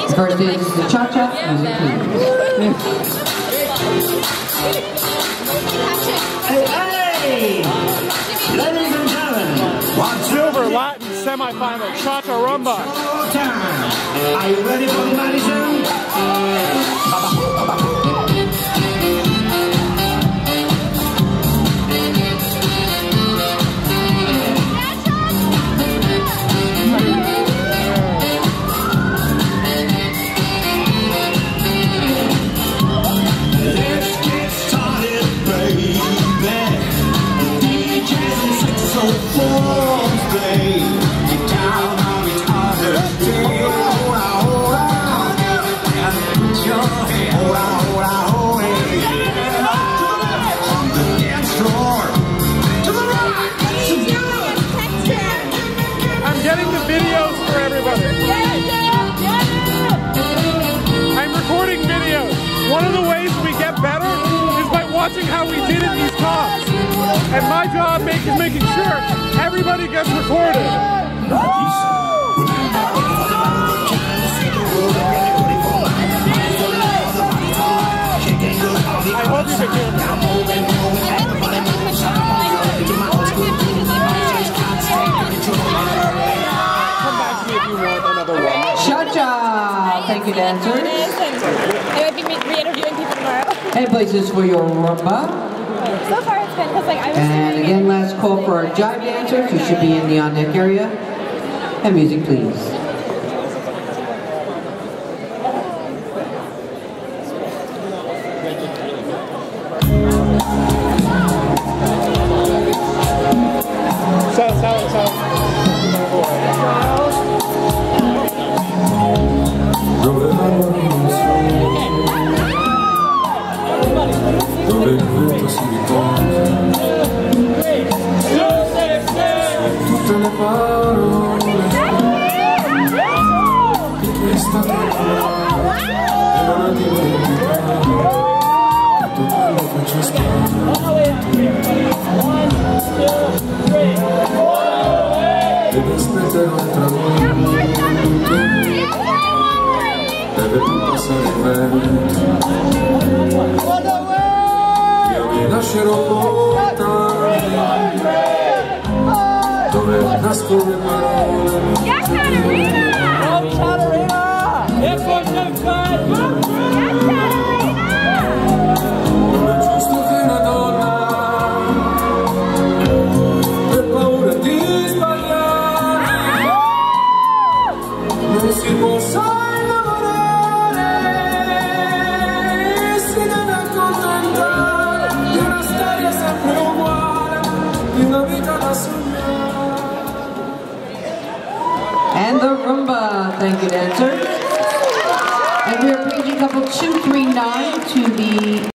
First is the cha-cha, music please. Hey! Ladies and gentlemen, Silver Latin semifinal, Cha-Cha Rumba. Time. Are you ready for the Madison? I'm getting the videos for everybody. I'm recording videos. One of the ways we get better is by watching how we did in these talks. And my job is making sure everybody gets recorded. I hope you can hear me. Come back to me if you want another one. Cha-cha! Thank you, dancers. I would be re-interviewing people tomorrow. And places for your rumba. So far it's been, because like I was And again, last call for our jive dancers who should be in the on-deck area. And music please. Dove il vento si ritorna, tutte le parole che tu è stata e non ha dimenticato tutto quello che c'è stato. Ed aspetterò il tramonto, deve più passare il vento. Mi lascerò portare dove nascono le parole. Non è giusto che una donna per paura di sbagliare non si possa innamorare e si deve accontentare di una storia sempre uguale, di una vita da sognare. And the rumba. Thank you, dancers. And we are bringing couple 239 to the